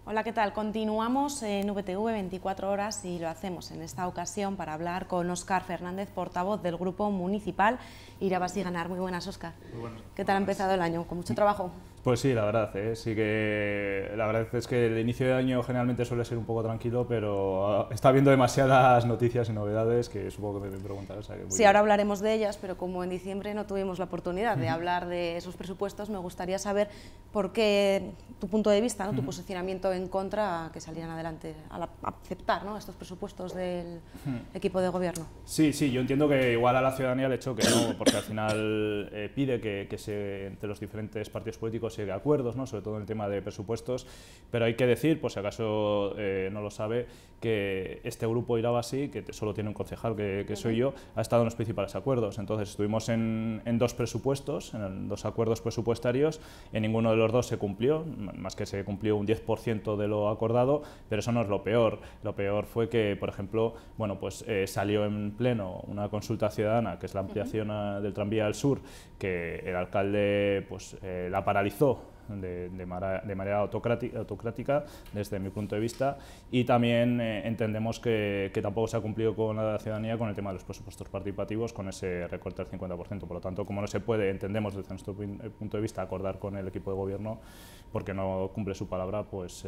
Hola, ¿qué tal? Continuamos en VTV 24 horas y lo hacemos en esta ocasión para hablar con Óscar Fernández, portavoz del Grupo Municipal Irabaz y Ganar. Muy buenas, Óscar. Muy buenas. ¿Qué tal ha empezado el año? ¿Con mucho trabajo? Pues sí, la verdad, sí que la verdad es que el inicio de año generalmente suele ser un poco tranquilo, pero está habiendo demasiadas noticias y novedades que supongo que me preguntarás. Sí, ahora hablaremos de ellas, pero como en diciembre no tuvimos la oportunidad de hablar de esos presupuestos, me gustaría saber por qué tu punto de vista, ¿no? Tu posicionamiento en contra a que salieran adelante, al aceptar, ¿no?, estos presupuestos del equipo de gobierno. Sí, yo entiendo que igual a la ciudadanía le choque, ¿no? Porque al final pide que entre los diferentes partidos políticos se llegue a acuerdos, ¿no? Sobre todo en el tema de presupuestos, pero hay que decir, por si acaso no lo sabe, que este grupo Irabaz, que solo tiene un concejal, que soy yo, ha estado en los principales acuerdos. Entonces estuvimos en dos presupuestos, en dos acuerdos presupuestarios, en ninguno de los dos se cumplió, más que se cumplió un 10% de lo acordado, pero eso no es lo peor. Lo peor fue que, por ejemplo, bueno, pues salió en pleno una consulta ciudadana, que es la ampliación del tranvía al sur, que el alcalde pues, la paralizó de manera autocrática desde mi punto de vista, y también entendemos que tampoco se ha cumplido con la ciudadanía con el tema de los presupuestos participativos, con ese recorte del 50%. Por lo tanto, como no se puede, entendemos desde nuestro punto de vista, acordar con el equipo de gobierno porque no cumple su palabra, pues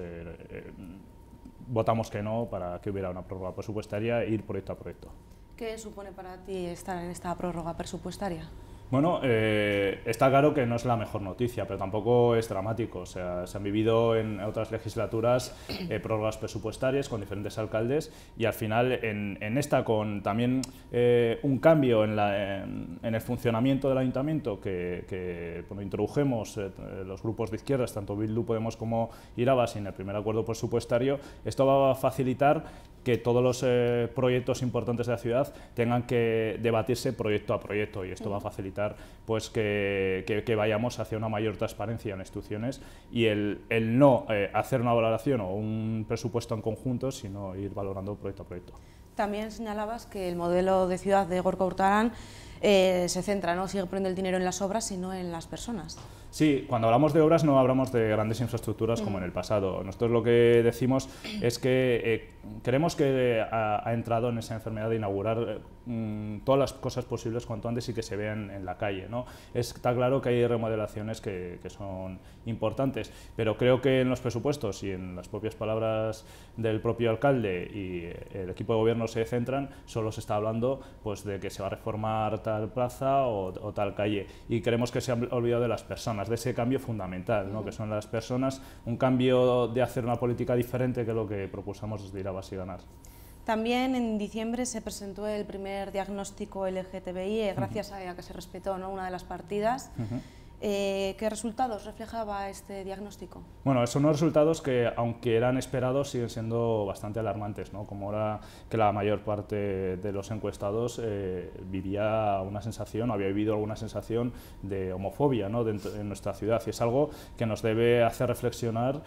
votamos que no para que hubiera una prórroga presupuestaria e ir proyecto a proyecto. ¿Qué supone para ti estar en esta prórroga presupuestaria? Bueno, está claro que no es la mejor noticia, pero tampoco es dramático. O sea, se han vivido en otras legislaturas prórrogas presupuestarias con diferentes alcaldes, y al final en esta, con también un cambio en el funcionamiento del ayuntamiento que bueno, introdujimos los grupos de izquierdas, tanto Bildu, Podemos como Irabaz, en el primer acuerdo presupuestario, esto va a facilitar que todos los proyectos importantes de la ciudad tengan que debatirse proyecto a proyecto, y esto va a facilitar pues que vayamos hacia una mayor transparencia en las instituciones, y el no hacer una valoración o un presupuesto en conjunto, sino ir valorando proyecto a proyecto. También señalabas que el modelo de ciudad de Gorka Urtaran se centra, ¿no?, sigue poniendo el dinero en las obras y no en las personas. Sí, cuando hablamos de obras no hablamos de grandes infraestructuras como en el pasado. Nosotros lo que decimos es que creemos que ha entrado en esa enfermedad de inaugurar todas las cosas posibles cuanto antes y que se vean en la calle, ¿no? Está claro que hay remodelaciones que son importantes, pero creo que en los presupuestos y en las propias palabras del propio alcalde y el equipo de gobierno se centran, solo se está hablando pues, de que se va a reformar tal plaza o tal calle, y creemos que se han olvidado de las personas, de ese cambio fundamental, ¿no?, que son las personas, un cambio de hacer una política diferente que lo que propulsamos desde Irabaz y Ganar. También en diciembre se presentó el primer diagnóstico LGTBI, gracias a que se respetó, ¿no?, una de las partidas. ¿Qué resultados reflejaba este diagnóstico? Bueno, son unos resultados que, aunque eran esperados, siguen siendo bastante alarmantes, ¿no? Como era que la mayor parte de los encuestados vivía una sensación, o había vivido alguna sensación de homofobia, ¿no?, en nuestra ciudad, y es algo que nos debe hacer reflexionar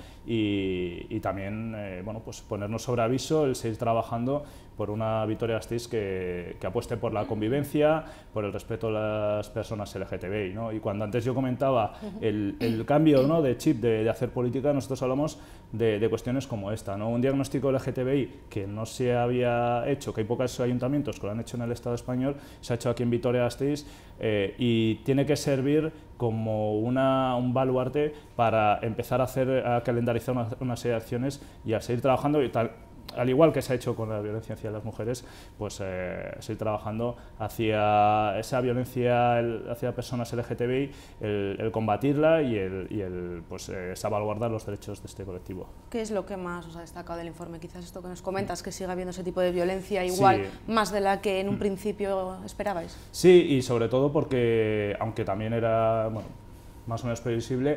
y también bueno, pues ponernos sobre aviso el seguir trabajando por una Vitoria-Gasteiz que apueste por la convivencia, por el respeto a las personas LGTBI, ¿no? Y cuando antes yo comentaba el cambio, ¿no?, de chip de hacer política, nosotros hablamos de cuestiones como esta, ¿no? Un diagnóstico LGTBI que no se había hecho, que hay pocos ayuntamientos que lo han hecho en el Estado español, se ha hecho aquí en Vitoria-Gasteiz, y tiene que servir como un baluarte para empezar a calendarizar una serie de acciones y a seguir trabajando, y tal, al igual que se ha hecho con la violencia hacia las mujeres, pues seguir trabajando hacia esa violencia hacia personas LGTBI, el combatirla y pues, salvaguardar los derechos de este colectivo. ¿Qué es lo que más os ha destacado del informe? Quizás esto que nos comentas, que siga habiendo ese tipo de violencia igual, sí, más de la que en un principio esperabais. Sí, y sobre todo porque, aunque también era, bueno, más o menos previsible,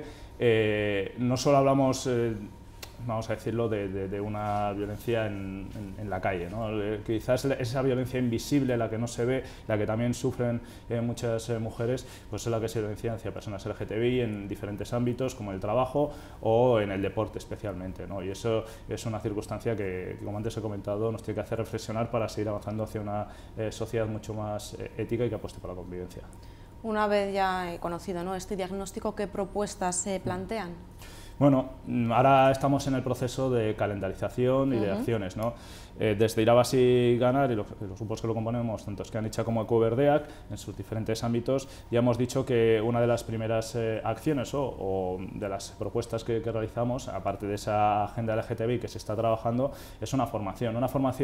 no solo hablamos vamos a decirlo, de una violencia en la calle, ¿no? Quizás esa violencia invisible, la que no se ve, la que también sufren muchas mujeres, pues es la que se violencia hacia personas LGTBI en diferentes ámbitos, como el trabajo o en el deporte especialmente, ¿no? Y eso es una circunstancia que, como antes he comentado, nos tiene que hacer reflexionar para seguir avanzando hacia una sociedad mucho más ética y que apueste por la convivencia. Una vez ya he conocido, ¿no?, este diagnóstico, ¿qué propuestas se plantean? Bueno, ahora estamos en el proceso de calendarización y de acciones, ¿no? Desde Irabazi Ganar y los grupos que lo componemos, tanto Scanitxa como Ecoverdeak, en sus diferentes ámbitos, ya hemos dicho que una de las primeras acciones o de las propuestas que realizamos, aparte de esa agenda LGTBI que se está trabajando, es una formación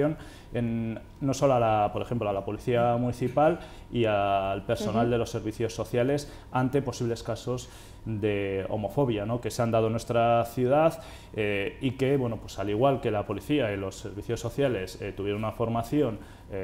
no solo por ejemplo, a la Policía Municipal y al personal de los servicios sociales ante posibles casos de homofobia, ¿no?, que se han dado en nuestra ciudad y que, bueno, pues al igual que la policía y los servicios sociales tuvieron una formación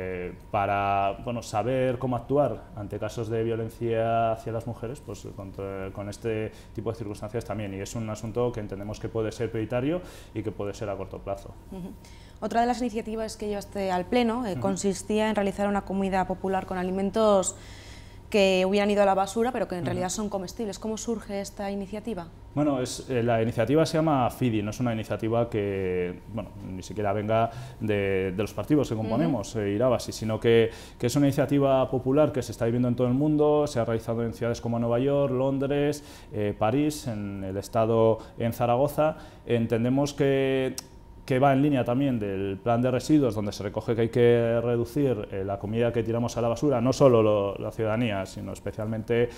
para, bueno, saber cómo actuar ante casos de violencia hacia las mujeres, pues con este tipo de circunstancias también, y es un asunto que entendemos que puede ser prioritario y que puede ser a corto plazo. Otra de las iniciativas que llevaste al Pleno consistía en realizar una comida popular con alimentos que hubieran ido a la basura, pero que en realidad son comestibles. ¿Cómo surge esta iniciativa? Bueno, la iniciativa se llama FIDI, no es una iniciativa que, bueno, ni siquiera venga de los partidos que componemos, Irabazi, sino que es una iniciativa popular que se está viviendo en todo el mundo, se ha realizado en ciudades como Nueva York, Londres, París, en el estado, en Zaragoza. Entendemos que va en línea también del plan de residuos, donde se recoge que hay que reducir la comida que tiramos a la basura, no solo la ciudadanía, sino especialmente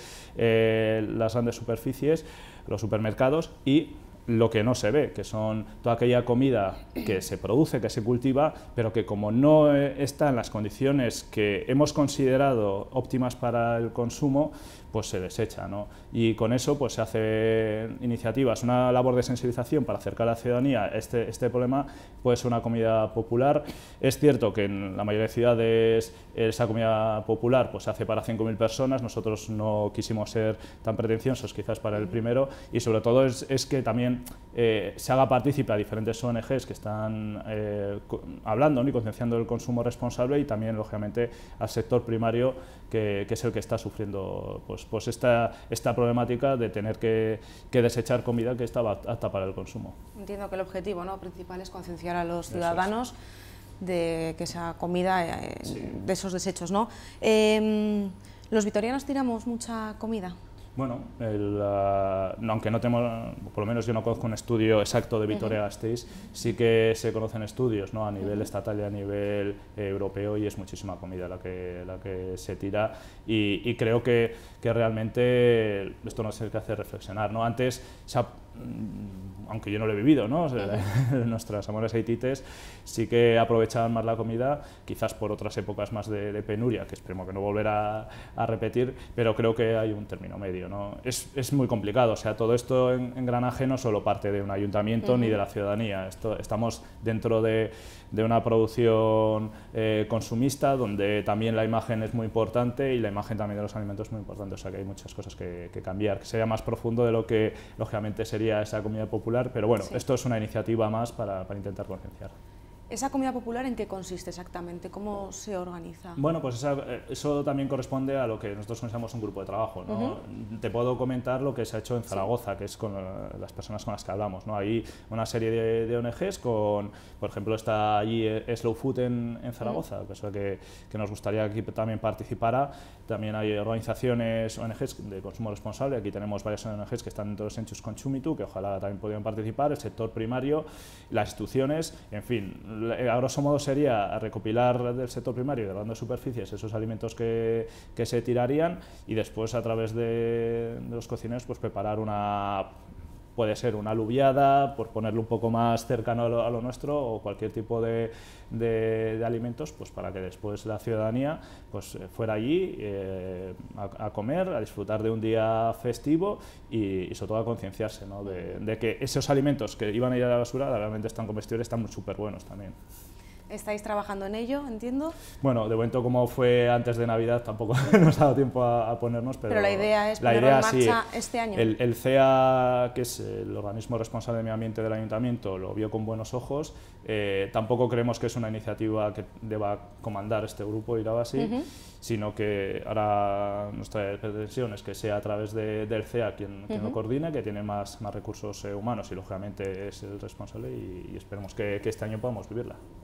las grandes superficies, los supermercados, y lo que no se ve, que son toda aquella comida que se produce, que se cultiva, pero que como no está en las condiciones que hemos considerado óptimas para el consumo, pues se desecha, ¿no? Y con eso pues se hacen iniciativas, una labor de sensibilización para acercar a la ciudadanía este problema. Puede ser una comida popular. Es cierto que en la mayoría de ciudades esa comida popular pues se hace para 5.000 personas, nosotros no quisimos ser tan pretenciosos quizás para el primero, y sobre todo es que también se haga partícipe a diferentes ONGs que están hablando, ¿no?, y concienciando el consumo responsable, y también lógicamente al sector primario, que es el que está sufriendo pues esta problemática de tener que desechar comida que estaba apta para el consumo. Entiendo que el objetivo, ¿no?, principal es concienciar a los ciudadanos de que esa comida, de esos desechos, ¿no? ¿Los vitorianos tiramos mucha comida? Bueno, aunque no tenemos, por lo menos yo no conozco un estudio exacto de Vitoria-Gasteiz, sí que se conocen estudios, ¿no?, a nivel estatal y a nivel europeo, y es muchísima comida la que se tira, y creo que realmente esto nos hace reflexionar, ¿no? Antes, aunque yo no lo he vivido, ¿no?, nuestras amores haitites sí que aprovechaban más la comida, quizás por otras épocas más de penuria, que esperemos que no volverá a repetir, pero creo que hay un término medio, ¿no? Es muy complicado, o sea, todo esto en engranaje no solo parte de un ayuntamiento ni de la ciudadanía, estamos dentro de una producción consumista, donde también la imagen es muy importante, y la imagen también de los alimentos es muy importante, o sea que hay muchas cosas que cambiar, que sería más profundo de lo que lógicamente sería esa comida popular, pero bueno, esto es una iniciativa más para intentar concienciar. ¿Esa comida popular en qué consiste exactamente? ¿Cómo se organiza? Bueno, pues eso también corresponde a lo que nosotros consideramos un grupo de trabajo, ¿no? Te puedo comentar lo que se ha hecho en Zaragoza, que es con las personas con las que hablamos, ¿no? Hay una serie de ONGs, por ejemplo, está allí Slow Food en Zaragoza, que nos gustaría que también participara. También hay organizaciones, ONGs de consumo responsable, aquí tenemos varias ONGs que están dentro de Senchus Consumitu, que ojalá también pudieran participar, el sector primario, las instituciones, en fin. A grosso modo sería recopilar del sector primario y de grandes superficies esos alimentos que se tirarían, y después a través de los cocineros pues preparar puede ser una alubiada, por ponerlo un poco más cercano a lo nuestro, o cualquier tipo de alimentos, pues para que después la ciudadanía pues fuera allí a comer, a disfrutar de un día festivo, y sobre todo a concienciarse, ¿no?, de que esos alimentos que iban a ir a la basura realmente están comestibles, están súper buenos también. ¿Estáis trabajando en ello, entiendo? Bueno, de momento, como fue antes de Navidad, tampoco nos ha dado tiempo a ponernos, pero la idea es ponerlo en marcha este año. El CEA, que es el organismo responsable de medio ambiente del ayuntamiento, lo vio con buenos ojos. Tampoco creemos que es una iniciativa que deba comandar este grupo Irabazi, sino que ahora nuestra pretensión es que sea a través del CEA quien lo coordine, que tiene más recursos humanos, y lógicamente es el responsable, y esperemos que este año podamos vivirla.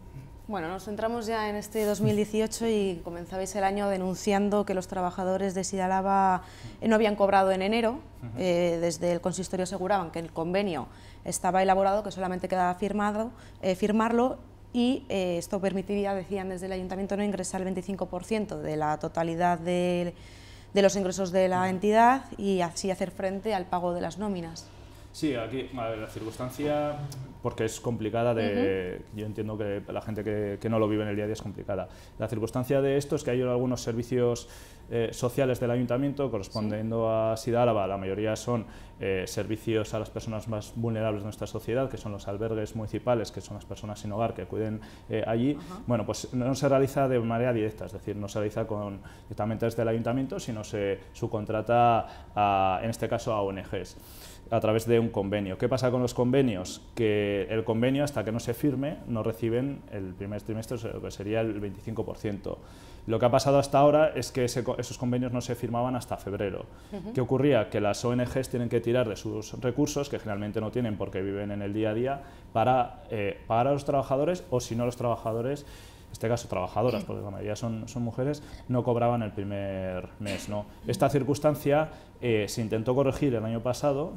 Bueno, nos centramos ya en este 2018 y comenzabais el año denunciando que los trabajadores de Sidalaba no habían cobrado en enero. Desde el consistorio aseguraban que el convenio estaba elaborado, que solamente quedaba firmarlo, y esto permitiría, decían desde el ayuntamiento, no ingresar el 25% de la totalidad de los ingresos de la entidad y así hacer frente al pago de las nóminas. Sí, aquí la circunstancia, porque es complicada, yo entiendo que la gente que no lo vive en el día a día es complicada. La circunstancia de esto es que hay algunos servicios sociales del ayuntamiento correspondiendo a Sidalaba, la mayoría son servicios a las personas más vulnerables de nuestra sociedad, que son los albergues municipales, que son las personas sin hogar que acuden allí. Bueno, pues no se realiza de manera directa, es decir, no se realiza directamente desde el ayuntamiento, sino se subcontrata en este caso a ONGs a través de un convenio. ¿Qué pasa con los convenios? Que el convenio, hasta que no se firme, no reciben el primer trimestre, lo que sería el 25%. Lo que ha pasado hasta ahora es que esos convenios no se firmaban hasta febrero. ¿Qué ocurría? Que las ONGs tienen que tirar de sus recursos, que generalmente no tienen porque viven en el día a día, para pagar a los trabajadores, o si no, los trabajadores, en este caso trabajadoras, porque la mayoría son mujeres, no cobraban el primer mes, ¿no? Esta circunstancia se intentó corregir el año pasado,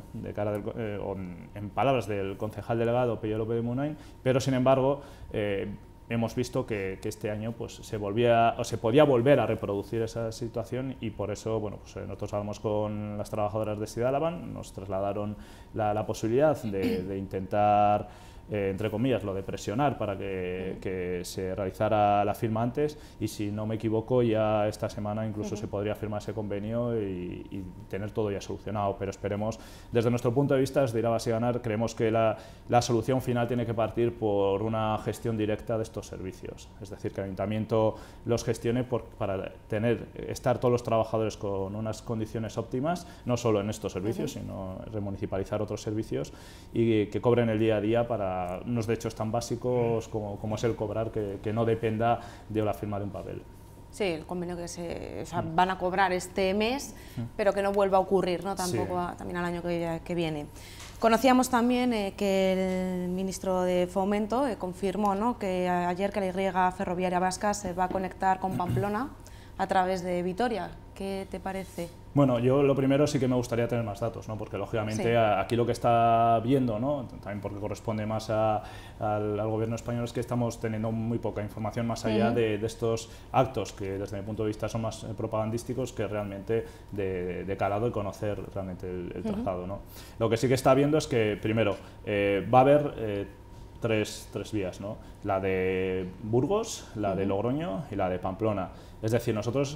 en palabras del concejal delegado Pello López de Munain, pero sin embargo hemos visto que este año pues, se podía volver a reproducir esa situación, y por eso bueno, pues, nosotros hablamos con las trabajadoras de Sidalaba, nos trasladaron la posibilidad de intentar entre comillas, lo de presionar para que se realizara la firma antes, y si no me equivoco ya esta semana incluso se podría firmar ese convenio y tener todo ya solucionado, pero esperemos, desde nuestro punto de vista, desde Irabas y Ganar, creemos que la solución final tiene que partir por una gestión directa de estos servicios, es decir, que el ayuntamiento los gestione para estar todos los trabajadores con unas condiciones óptimas, no solo en estos servicios, sino remunicipalizar otros servicios y que cobren el día a día para unos derechos tan básicos como es el cobrar, que no dependa de la firma de un papel. Sí, el convenio que van a cobrar este mes, pero que no vuelva a ocurrir, ¿no? Tampoco también al año que viene. Conocíamos también que el ministro de Fomento confirmó, ¿no?, que ayer que la Y ferroviaria vasca se va a conectar con Pamplona a través de Vitoria. ¿Qué te parece? Bueno, yo lo primero sí que me gustaría tener más datos, ¿no? Porque lógicamente aquí lo que está viendo, ¿no?, también porque corresponde más al gobierno español, es que estamos teniendo muy poca información más allá de estos actos que desde mi punto de vista son más propagandísticos que realmente de calado y conocer realmente el trazado, ¿no? Lo que sí que está viendo es que primero va a haber tres vías, ¿no? La de Burgos, la de Logroño y la de Pamplona. Es decir, nosotros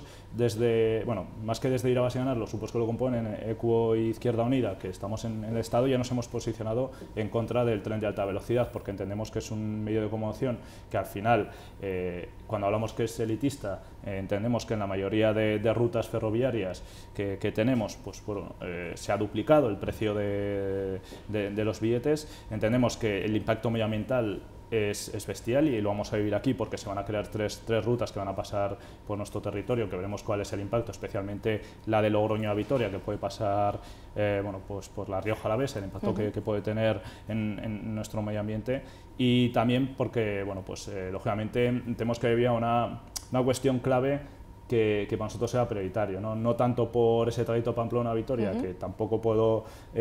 más que desde Irabas y Ganar, los grupos que lo componen, ECUO y Izquierda Unida, que estamos en el Estado, ya nos hemos posicionado en contra del tren de alta velocidad, porque entendemos que es un medio de locomoción que al final, cuando hablamos que es elitista, entendemos que en la mayoría de rutas ferroviarias que tenemos, pues se ha duplicado el precio de los billetes. Entendemos que el impacto medioambiental es bestial y lo vamos a vivir aquí, porque se van a crear tres rutas que van a pasar por nuestro territorio, que veremos cuál es el impacto, especialmente la de Logroño a Vitoria, que puede pasar pues por la Rioja Alavesa, el impacto que puede tener en nuestro medio ambiente, y también porque lógicamente tenemos que vivir una cuestión clave que para nosotros sea prioritario, no tanto por ese trayecto Pamplona a Vitoria, que tampoco puedo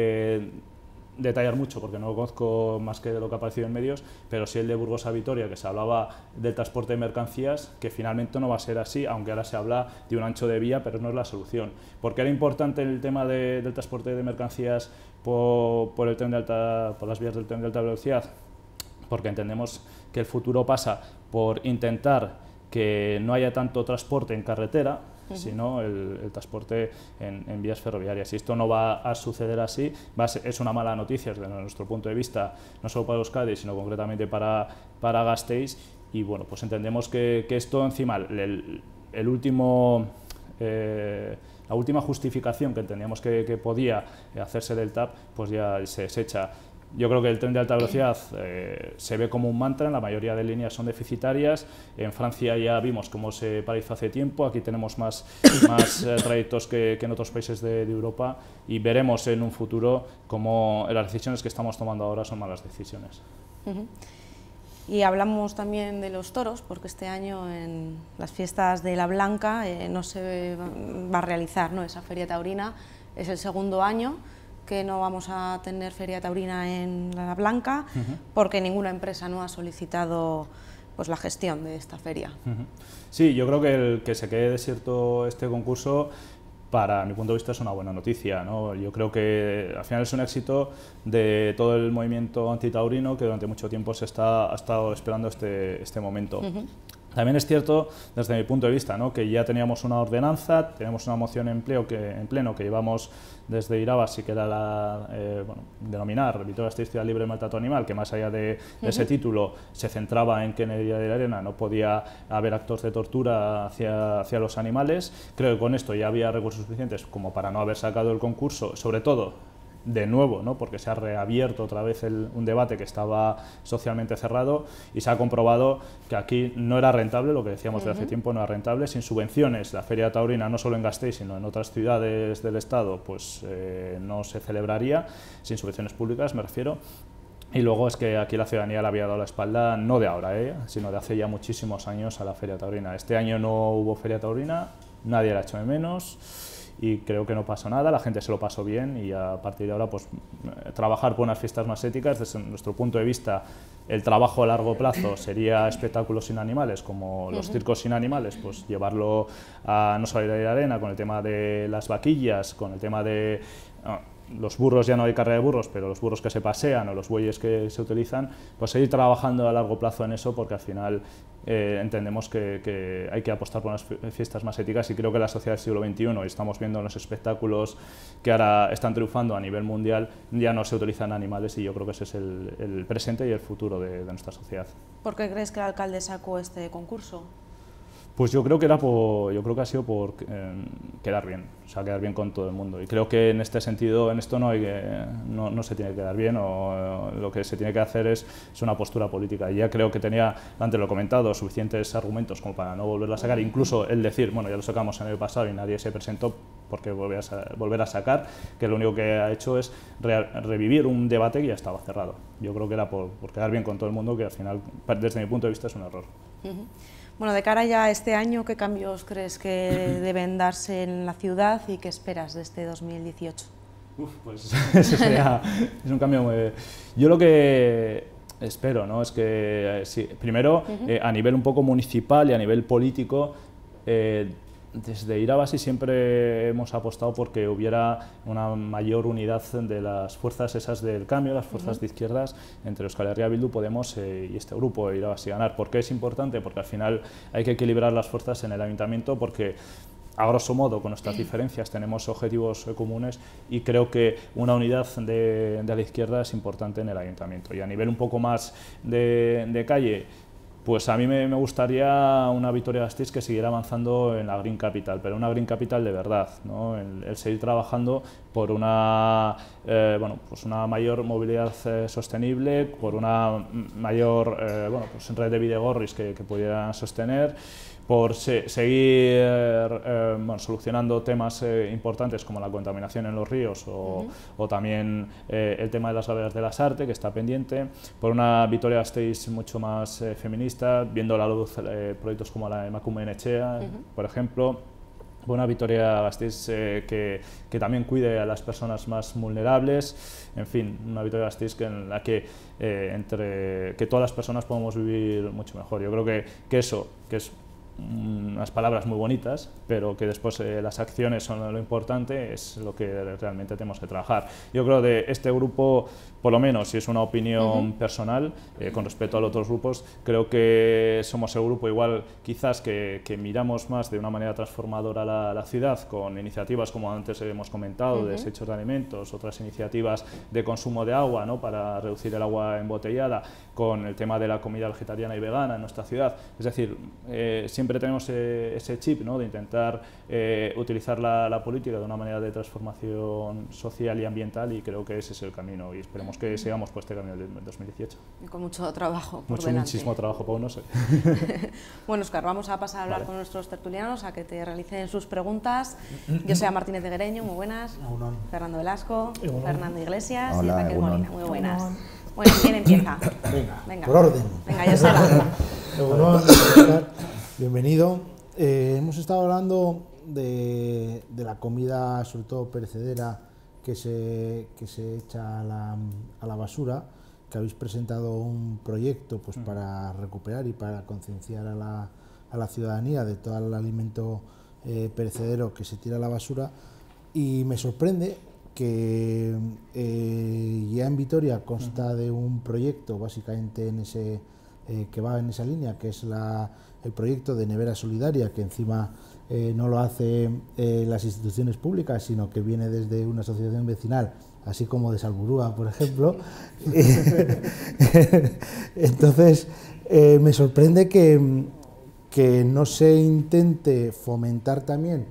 detallar mucho porque no lo conozco más que de lo que ha aparecido en medios, pero sí el de Burgos a Vitoria, que se hablaba del transporte de mercancías, que finalmente no va a ser así, aunque ahora se habla de un ancho de vía, pero no es la solución. ¿Por qué era importante el tema del transporte de mercancías por las vías del tren de alta velocidad? Porque entendemos que el futuro pasa por intentar que no haya tanto transporte en carretera, sino el transporte en vías ferroviarias. Y esto no va a suceder así, es una mala noticia desde nuestro punto de vista, no solo para Euskadi, sino concretamente para Gasteiz, y bueno, pues entendemos que esto encima, la última justificación que entendíamos que podía hacerse del TAP, pues ya se desecha. Yo creo que el tren de alta velocidad se ve como un mantra, en la mayoría de líneas son deficitarias. En Francia ya vimos cómo se paralizó hace tiempo, aquí tenemos más trayectos que en otros países de Europa, y veremos en un futuro cómo las decisiones que estamos tomando ahora son malas decisiones. Y hablamos también de los toros, porque este año en las fiestas de La Blanca no se va a realizar, ¿no?, esa feria taurina. Es el segundo año que no vamos a tener feria taurina en La Blanca, porque ninguna empresa no ha solicitado pues la gestión de esta feria. Sí, yo creo que el que se quede desierto este concurso, para mi punto de vista, es una buena noticia, ¿no? Yo creo que al final es un éxito de todo el movimiento antitaurino, que durante mucho tiempo ha estado esperando este momento. También es cierto, desde mi punto de vista, ¿no?, que ya teníamos una ordenanza, tenemos una moción en pleno que llevamos desde Irabasi, que era denominar Vitoria-Gasteiz Ciudad Libre de Maltrato Animal, que más allá de ese título se centraba en que en Heredia de la Arena no podía haber actos de tortura hacia los animales. Creo que con esto ya había recursos suficientes como para no haber sacado el concurso, sobre todo de nuevo, ¿no?, porque se ha reabierto otra vez un debate que estaba socialmente cerrado, y se ha comprobado que aquí no era rentable, lo que decíamos de hace tiempo, no era rentable. Sin subvenciones, la feria taurina, no solo en Gasteiz, sino en otras ciudades del Estado, pues no se celebraría, sin subvenciones públicas me refiero. Y luego es que aquí la ciudadanía le había dado la espalda, no de ahora, sino de hace ya muchísimos años, a la feria taurina. Este año no hubo feria taurina, nadie la echó de menos, y creo que no pasó nada, la gente se lo pasó bien, y a partir de ahora pues trabajar por unas fiestas más éticas. Desde nuestro punto de vista, el trabajo a largo plazo sería espectáculos sin animales, como los circos sin animales, pues llevarlo a no solo a la arena, con el tema de las vaquillas, con el tema de los burros. Ya no hay carrera de burros, pero los burros que se pasean o los bueyes que se utilizan, pues seguir trabajando a largo plazo en eso, porque al final entendemos que hay que apostar por unas fiestas más éticas, y creo que la sociedad del siglo XXI, y estamos viendo en los espectáculos que ahora están triunfando a nivel mundial, ya no se utilizan animales, y yo creo que ese es el presente y el futuro de nuestra sociedad. ¿Por qué crees que el alcalde sacó este concurso? Pues yo creo que ha sido por quedar bien, o sea, quedar bien con todo el mundo. Y creo que en este sentido, en esto no se tiene que quedar bien, o lo que se tiene que hacer es una postura política. Y ya creo que tenía, antes lo he comentado, suficientes argumentos como para no volverlo a sacar. Incluso el decir, bueno, ya lo sacamos el año pasado y nadie se presentó, porque volver a sacar, que lo único que ha hecho es revivir un debate que ya estaba cerrado. Yo creo que era por quedar bien con todo el mundo, que al final, desde mi punto de vista, es un error. Bueno, de cara ya a este año, ¿qué cambios crees que deben darse en la ciudad y qué esperas de este 2018? Pues eso es un cambio muy... Yo lo que espero, ¿no?, es que, sí, primero, a nivel un poco municipal y a nivel político, desde Irabasi siempre hemos apostado porque hubiera una mayor unidad de las fuerzas esas del cambio, las fuerzas de izquierdas, entre Euskal Herria Bildu, Podemos y este grupo, Irabasi Ganar. ¿Por qué es importante? Porque al final hay que equilibrar las fuerzas en el ayuntamiento, porque a grosso modo, con nuestras diferencias, tenemos objetivos comunes, y creo que una unidad de la izquierda es importante en el ayuntamiento. Y a nivel un poco más de calle, pues a mí me gustaría una Vitoria-Gasteiz que siguiera avanzando en la Green Capital, pero una Green Capital de verdad, ¿no? El seguir trabajando por una mayor movilidad sostenible, por una mayor red de bidegorris que pudieran sostener, por seguir solucionando temas importantes como la contaminación en los ríos, o también el tema de las gaveras de la Sarte, que está pendiente, por una Vitoria-Gasteiz mucho más feminista, viendo a la luz proyectos como la Emakumeen Etxea, por ejemplo, por una Vitoria-Gasteiz que también cuide a las personas más vulnerables, en fin, una Vitoria-Gasteiz en la que todas las personas podamos vivir mucho mejor. Yo creo que eso, que es unas palabras muy bonitas, pero que después las acciones son lo importante, es lo que realmente tenemos que trabajar. Yo creo que este grupo, por lo menos, si es una opinión personal, con respecto a los otros grupos, creo que somos el grupo igual quizás que miramos más de una manera transformadora la ciudad, con iniciativas como antes hemos comentado, de desechos de alimentos, otras iniciativas de consumo de agua, ¿no?, para reducir el agua embotellada, con el tema de la comida vegetariana y vegana en nuestra ciudad. Es decir, siempre tenemos ese chip, ¿no?, de intentar utilizar la política de una manera de transformación social y ambiental, y creo que ese es el camino, y esperemos que sigamos por este camino del 2018. Y con mucho trabajo por delante. Muchísimo trabajo por uno. Bueno, Óscar, vamos a pasar a hablar con nuestros tertulianos, a que te realicen sus preguntas. Yo soy Martínez de Guereño, muy buenas. Fernando Velasco, Fernando Iglesias y Raquel Molina, muy buenas. Bueno, ¿quién empieza? Venga, por orden. Venga, Joseba. Bienvenido. Hemos estado hablando de la comida, sobre todo perecedera, que se echa a la basura, que habéis presentado un proyecto pues, para recuperar y para concienciar a la ciudadanía de todo el alimento perecedero que se tira a la basura, y me sorprende que ya en Vitoria consta de un proyecto básicamente que va en esa línea, que es el proyecto de Nevera Solidaria, que encima no lo hace las instituciones públicas, sino que viene desde una asociación vecinal, así como de Salburúa, por ejemplo. Entonces, me sorprende que no se intente fomentar también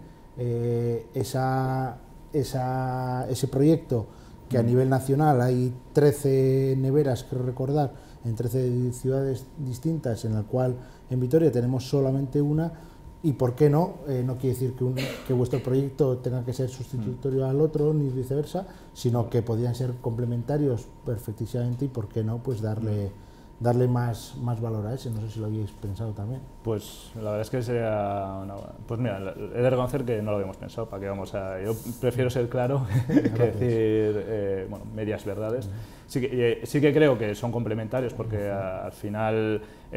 ese proyecto, que a nivel nacional hay 13 neveras, creo recordar, en 13 ciudades distintas, en la cual en Vitoria tenemos solamente una. Y por qué no, no quiere decir que vuestro proyecto tenga que ser sustitutorio al otro, ni viceversa, sino que podrían ser complementarios perfectísimamente, y por qué no, pues darle más valor a ese. No sé si lo habíais pensado también. Pues la verdad es que pues mira, he de reconocer que no lo habíamos pensado. ¿Para qué vamos a...? Yo prefiero ser claro que decir bueno, medias verdades. Sí que creo que son complementarios, porque al final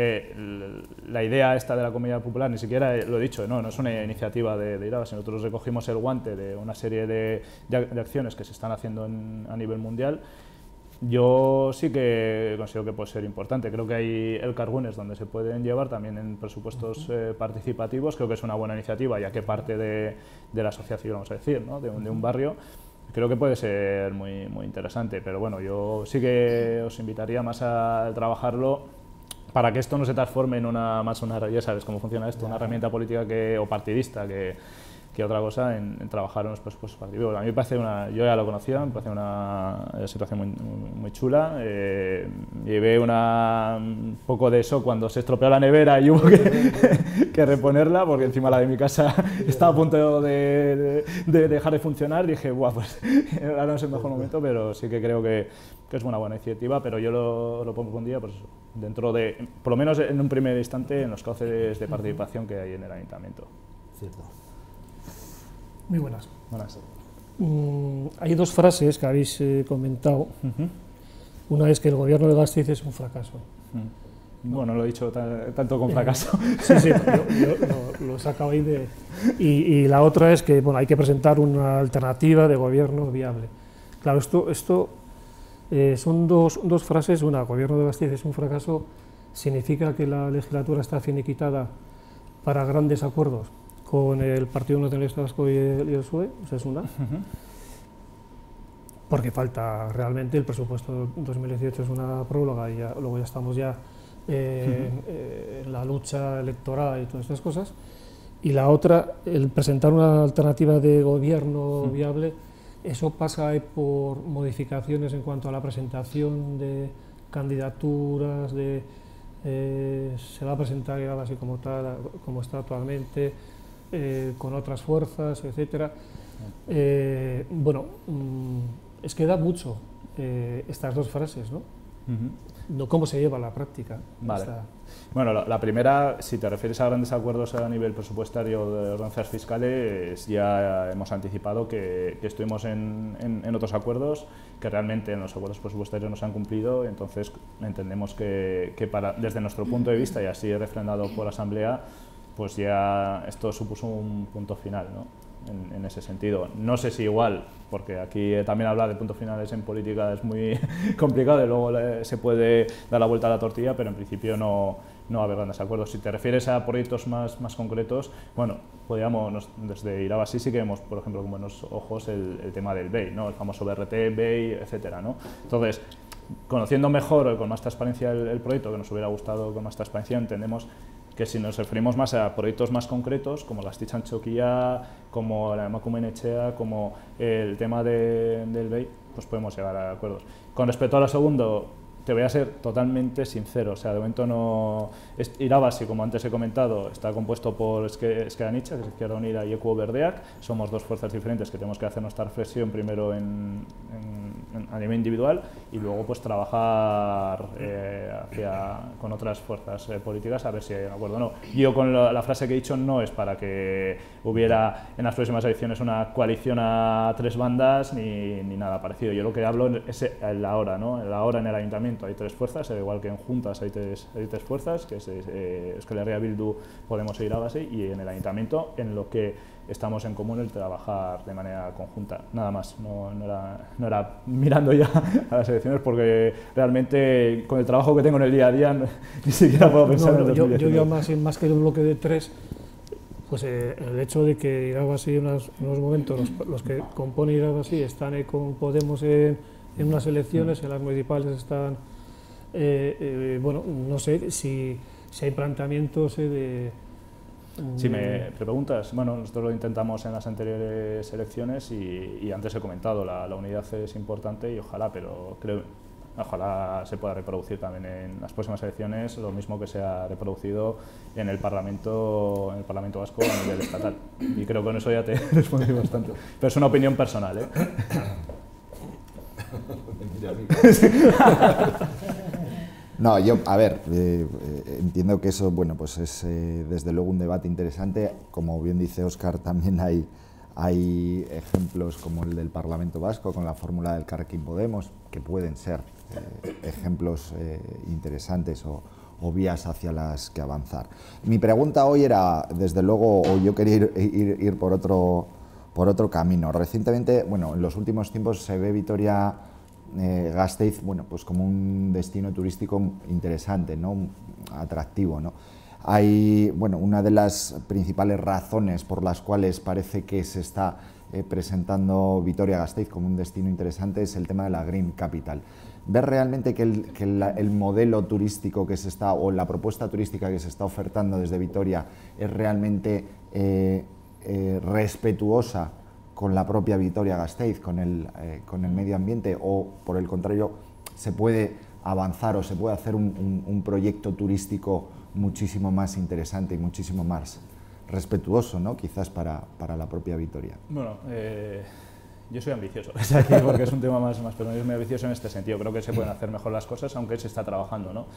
la idea esta de la comida popular, ni siquiera lo he dicho, no es una iniciativa de Iraba, sino nosotros recogimos el guante de una serie de acciones que se están haciendo a nivel mundial. Yo sí que considero que puede ser importante. Creo que hay el Cargunes donde se pueden llevar también en presupuestos participativos. Creo que es una buena iniciativa, ya que parte de la sociedad civil, vamos a decir, ¿no? de un barrio. Creo que puede ser muy interesante, pero bueno, yo sí que os invitaría más a trabajarlo para que esto no se transforme en ya sabes cómo funciona esto, una herramienta política o partidista que otra cosa en trabajar en los presupuestos participativos. A mí me parece yo ya lo conocía, me parece una situación muy chula. Llevé un poco de eso cuando se estropeó la nevera y hubo que reponerla, porque encima la de mi casa estaba a punto de dejar de funcionar. Dije, buah, pues ahora no es el mejor momento, pero sí que creo que es una buena iniciativa, pero yo lo propondría pues, dentro de, por lo menos en un primer instante, en los cauces de participación que hay en el ayuntamiento. Cierto. Muy buenas. Buenas. Hay dos frases que habéis comentado. Una es que el gobierno de Gasteiz es un fracaso. Bueno, lo he dicho tanto con fracaso. Sí, yo lo he sacado ahí de... Y la otra es que bueno, hay que presentar una alternativa de gobierno viable. Claro, esto son dos frases. Una, el gobierno de Gasteiz es un fracaso, significa que la legislatura está finiquitada para grandes acuerdos con el Partido Nacionalista Vasco y el PSOE, esa es una, porque falta realmente el presupuesto 2018, es una próloga, y luego ya estamos en la lucha electoral y todas estas cosas. Y la otra, el presentar una alternativa de gobierno viable, eso pasa por modificaciones en cuanto a la presentación de candidaturas, se va a presentar así como tal, como está actualmente, con otras fuerzas, etcétera. Bueno, es que da mucho estas dos frases, ¿no? No cómo se lleva a la práctica. Vale. Bueno, la primera, si te refieres a grandes acuerdos a nivel presupuestario de ordenanzas fiscales, ya hemos anticipado que estuvimos en otros acuerdos, que realmente en los acuerdos presupuestarios no se han cumplido. Entonces entendemos que desde nuestro punto de vista, y así refrendado por la Asamblea, pues ya esto supuso un punto final, ¿no? En ese sentido. No sé si igual, porque aquí también hablar de puntos finales en política es muy complicado y luego se puede dar la vuelta a la tortilla, pero en principio no va a haber grandes acuerdos. Si te refieres a proyectos más concretos, bueno, desde Iraba sí que vemos, por ejemplo, con buenos ojos el tema del BEI, ¿no? El famoso BRT, BEI, etcétera, ¿no? Entonces, conociendo mejor, con más transparencia el proyecto, que nos hubiera gustado con más transparencia, entendemos que si nos referimos más a proyectos más concretos, como la Astitxantxokia, como la Emakumeen Etxea, como el tema del BEI, pues podemos llegar a acuerdos. Con respecto a lo segundo, te voy a ser totalmente sincero, o sea, de momento no... Irabasi, como antes he comentado, está compuesto por Ezker Anitza, que es Izquierda Unida, y Equo Berdeak. Somos dos fuerzas diferentes que tenemos que hacer nuestra reflexión primero en a nivel individual y luego pues trabajar con otras fuerzas políticas a ver si hay un acuerdo o no. Yo con la frase que he dicho no es para que hubiera en las próximas elecciones una coalición a 3 bandas ni nada parecido. Yo lo que hablo es en la hora, ¿no? En la hora en el ayuntamiento hay 3 fuerzas, igual que en juntas hay tres fuerzas, que es Euskal Herria Bildu, Podemos e Irabasi, y en el ayuntamiento en lo que estamos en común el trabajar de manera conjunta, nada más, no era mirando ya a las elecciones porque realmente con el trabajo que tengo en el día a día ni siquiera puedo pensar en 2019. Yo más que un bloque de 3, pues el hecho de que Irabasi en unos momentos, los que componen Irabasi están con Podemos en unas elecciones, en las municipales están, bueno, no sé si hay planteamientos de... Si me preguntas, bueno, nosotros lo intentamos en las anteriores elecciones y antes he comentado, la unidad es importante y ojalá se pueda reproducir también en las próximas elecciones, lo mismo que se ha reproducido en el Parlamento Vasco a nivel estatal. Y creo que con eso ya te he respondido bastante. Pero es una opinión personal, ¿eh? No, yo, a ver, entiendo que eso, bueno, pues es desde luego un debate interesante. Como bien dice Óscar, también hay ejemplos como el del Parlamento Vasco con la fórmula del Elkarrekin Podemos, que pueden ser ejemplos interesantes o vías hacia las que avanzar. Mi pregunta hoy era, desde luego, o yo quería ir por otro camino. Recientemente, bueno, en los últimos tiempos se ve Vitoria-Gasteiz, bueno, pues como un destino turístico interesante, ¿no? Atractivo, ¿no? Hay, bueno, una de las principales razones por las cuales parece que se está presentando Vitoria-Gasteiz como un destino interesante es el tema de la Green Capital. ¿Ves realmente que el modelo turístico que se está, o la propuesta turística que se está ofertando desde Vitoria es realmente respetuosa con la propia Vitoria-Gasteiz, con el medio ambiente, o por el contrario se puede avanzar o se puede hacer un proyecto turístico muchísimo más interesante y muchísimo más respetuoso, ¿no? Quizás para la propia Vitoria? Bueno, yo soy ambicioso, es aquí porque es un tema más pero yo soy muy ambicioso en este sentido. Creo que se pueden hacer mejor las cosas, aunque se está trabajando, ¿no?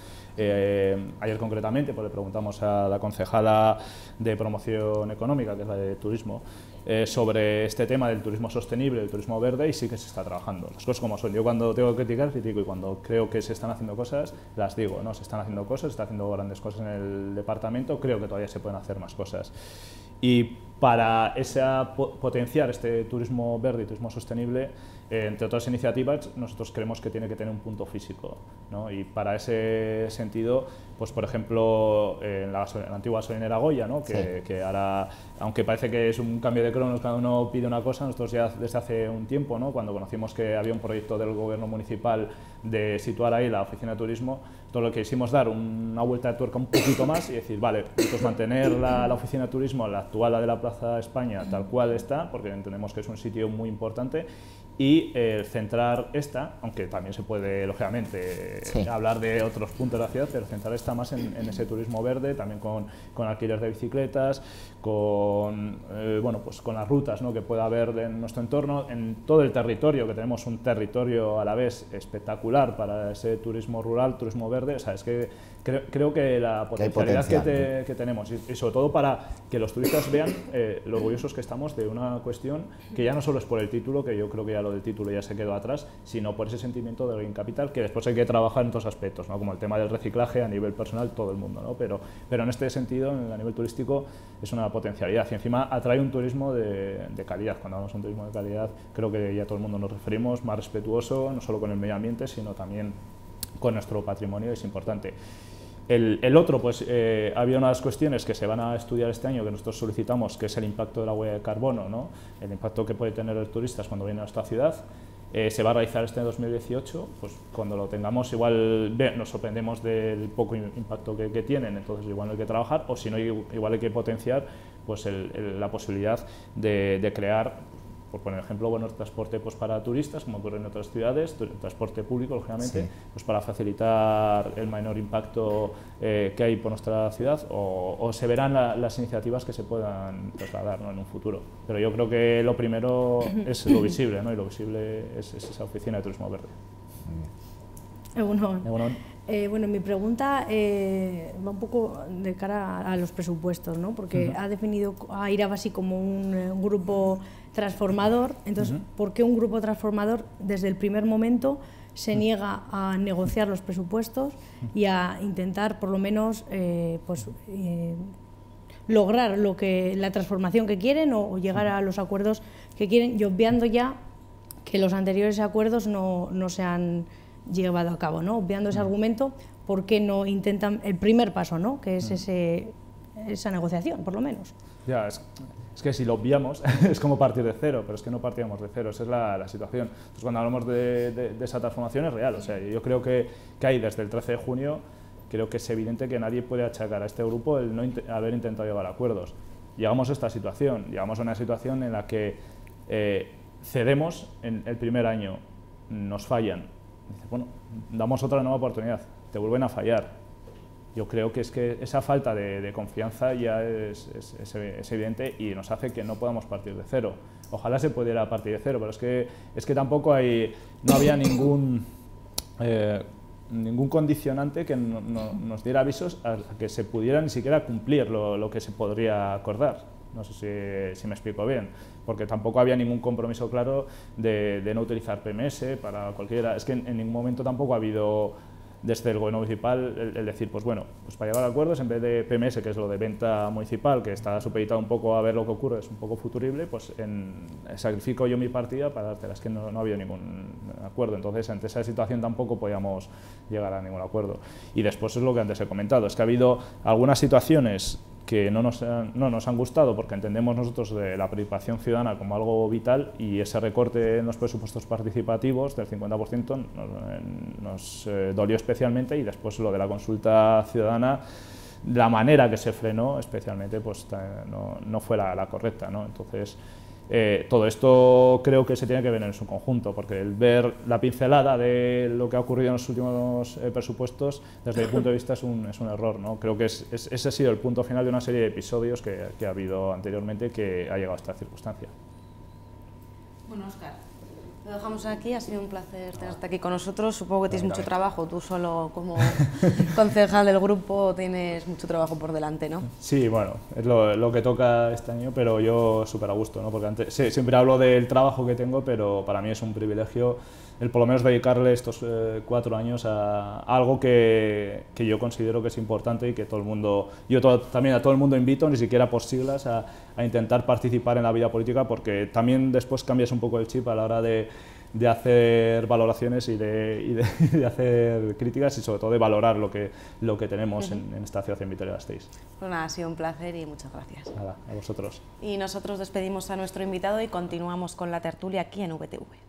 Ayer concretamente pues le preguntamos a la concejala de promoción económica, que es la de turismo, sobre este tema del turismo sostenible, del turismo verde, y sí que se está trabajando. Las cosas como son. Yo cuando tengo que criticar, critico, y cuando creo que se están haciendo cosas, las digo, ¿no? Se están haciendo cosas, se están haciendo grandes cosas en el departamento, creo que todavía se pueden hacer más cosas. Y para potenciar este turismo verde y turismo sostenible, entre otras iniciativas, nosotros creemos que tiene que tener un punto físico, ¿no? Y para ese sentido, pues por ejemplo, en la antigua gasolinera Goya, ¿no? Que ahora, aunque parece que es un cambio de cronos, cada uno pide una cosa, nosotros ya desde hace un tiempo, ¿no? Cuando conocimos que había un proyecto del gobierno municipal de situar ahí la oficina de turismo, todo lo que hicimos dar una vuelta de tuerca un poquito más y decir, vale, pues mantener la oficina de turismo, la actual, la de la Plaza España, tal cual está, porque entendemos que es un sitio muy importante, y centrar esta, aunque también se puede, lógicamente, hablar de otros puntos de la ciudad, pero centrar esta más en ese turismo verde, también con alquiler de bicicletas, con, bueno, pues con las rutas, ¿no? Que pueda haber en nuestro entorno, en todo el territorio, que tenemos un territorio a la vez espectacular para ese turismo rural, turismo verde. O sea, es que creo que la potencialidad que tenemos, y sobre todo para que los turistas vean lo orgullosos que estamos de una cuestión que ya no solo es por el título, que yo creo que ya lo del título ya se quedó atrás, sino por ese sentimiento de Green Capital, que después hay que trabajar en otros aspectos, ¿no? Como el tema del reciclaje a nivel personal, todo el mundo, ¿no? Pero en este sentido, a nivel turístico, es una potencialidad, y encima atrae un turismo de calidad. Cuando hablamos de un turismo de calidad, creo que ya todo el mundo nos referimos, más respetuoso, no solo con el medio ambiente, sino también con nuestro patrimonio, es importante. El otro, pues había unas cuestiones que se van a estudiar este año que nosotros solicitamos, que es el impacto de la huella de carbono, ¿no? El impacto que puede tener los turistas cuando vienen a nuestra ciudad. Se va a realizar este 2018, pues cuando lo tengamos igual nos sorprendemos del poco impacto que tienen, entonces igual no hay que trabajar, o si no igual hay que potenciar pues la posibilidad de crear por poner ejemplo, bueno, transporte pues, para turistas, como ocurre en otras ciudades, transporte público, lógicamente, sí, pues para facilitar el menor impacto que hay por nuestra ciudad, o se verán las iniciativas que se puedan trasladar, ¿no?, en un futuro. Pero yo creo que lo primero es lo visible, ¿no?, y lo visible es esa oficina de turismo verde. Bueno, mi pregunta va un poco de cara a los presupuestos, ¿no? Porque ha definido a Irabazi como un grupo transformador. Entonces, ¿por qué un grupo transformador desde el primer momento se niega a negociar los presupuestos y a intentar por lo menos lograr la transformación que quieren o llegar a los acuerdos que quieren, y obviando ya que los anteriores acuerdos no se han llevado a cabo, ¿no? Obviando ese argumento, ¿por qué no intentan el primer paso, ¿no?, que es esa negociación, por lo menos? Ya, es que si lo obviamos es como partir de cero, pero es que no partíamos de cero, esa es la situación. Entonces, cuando hablamos de esa transformación es real, o sea, yo creo que hay desde el 13 de junio, creo que es evidente que nadie puede achacar a este grupo el no haber intentado llegar a acuerdos. Llegamos a esta situación, llegamos a una situación en la que cedemos en el primer año, nos fallan. Dice, bueno, damos otra nueva oportunidad, te vuelven a fallar. Yo creo que es que esa falta de confianza ya es evidente y nos hace que no podamos partir de cero. Ojalá se pudiera partir de cero, pero es que tampoco no había ningún condicionante que nos diera avisos a que se pudiera ni siquiera cumplir lo que se podría acordar. No sé si me explico bien, porque tampoco había ningún compromiso claro de no utilizar PMS para cualquiera. Es que en ningún momento tampoco ha habido desde el gobierno municipal el decir, pues bueno, pues para llegar a acuerdos, en vez de PMS, que es lo de venta municipal, que está supeditado un poco a ver lo que ocurre, es un poco futurible, pues sacrifico yo mi partida para dártela. Es que no ha habido ningún acuerdo, entonces ante esa situación tampoco podíamos llegar a ningún acuerdo. Y después es lo que antes he comentado, es que ha habido algunas situaciones que no nos han gustado porque entendemos nosotros de la participación ciudadana como algo vital, y ese recorte en los presupuestos participativos del 50% nos dolió especialmente, y después lo de la consulta ciudadana, la manera que se frenó especialmente pues no fue la correcta, ¿no? Entonces todo esto creo que se tiene que ver en su conjunto, porque el ver la pincelada de lo que ha ocurrido en los últimos presupuestos, desde mi punto de vista es un error, ¿no? Creo que ese ha sido el punto final de una serie de episodios que ha habido anteriormente que ha llegado a esta circunstancia. Bueno, Óscar, lo dejamos aquí, ha sido un placer tenerte aquí con nosotros. Supongo que tienes mucho trabajo, tú solo como concejal del grupo tienes mucho trabajo por delante, ¿no? Sí, bueno, es lo que toca este año, pero yo súper a gusto, ¿no? Porque antes, siempre hablo del trabajo que tengo, pero para mí es un privilegio el por lo menos dedicarle estos 4 años a algo que yo considero que es importante y que todo el mundo, también a todo el mundo invito, ni siquiera por siglas, a intentar participar en la vida política, porque también después cambias un poco el chip a la hora de hacer valoraciones y de hacer críticas, y sobre todo de valorar lo que tenemos en esta ciudad en Vitoria-Gasteiz. Pues nada, ha sido un placer y muchas gracias. Nada, a vosotros. Y nosotros despedimos a nuestro invitado y continuamos con la tertulia aquí en VTV.